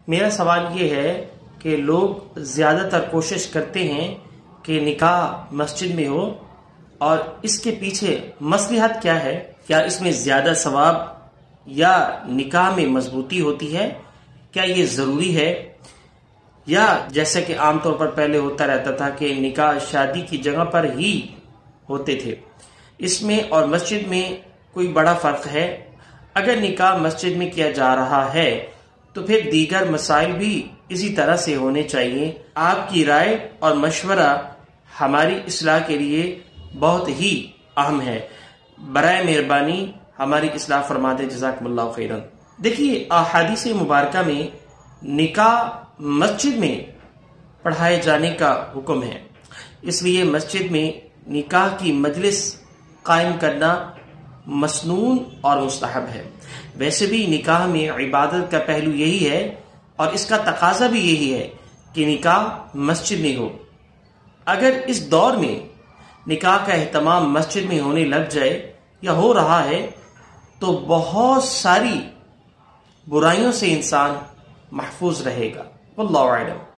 میرا سوال یہ ہے کہ لوگ زیادہ تر کوشش کرتے ہیں کہ نکاح مسجد میں ہو، اور اس کے پیچھے مصلحت کیا ہے؟ کیا اس میں زیادہ ثواب یا نکاح میں مضبوطی ہوتی ہے؟ کیا یہ ضروری ہے؟ یا جیسا کہ عام طور پر پہلے ہوتا رہتا تھا کہ نکاح شادی کی جگہ پر ہی ہوتے تھے، اس میں اور مسجد میں کوئی بڑا فرق ہے؟ اگر نکاح مسجد میں کیا جا رہا ہے تو پھر دیگر مسائل بھی اسی طرح سے ہونے چاہیے۔ آپ کی رائے اور مشورہ ہماری اصلاح کے لیے بہت ہی اہم ہے، برائے مہربانی ہماری اصلاح فرما دیں، جزاکم اللہ خیرا۔ دیکھیے، احادیث مبارکہ میں نکاح مسجد میں پڑھائے جانے کا حکم ہے، اس لیے مسجد میں نکاح کی مجلس قائم کرنا مسنون اور مستحب ہے۔ ویسے بھی نکاح میں عبادت کا پہلو یہی ہے، اور اس کا تقاضا بھی یہی ہے کہ نکاح مسجد میں ہو۔ اگر اس دور میں نکاح کا اہتمام مسجد میں ہونے لگ جائے یا ہو رہا ہے تو بہت ساری برائیوں سے انسان محفوظ رہے گا۔ واللہ اعلم۔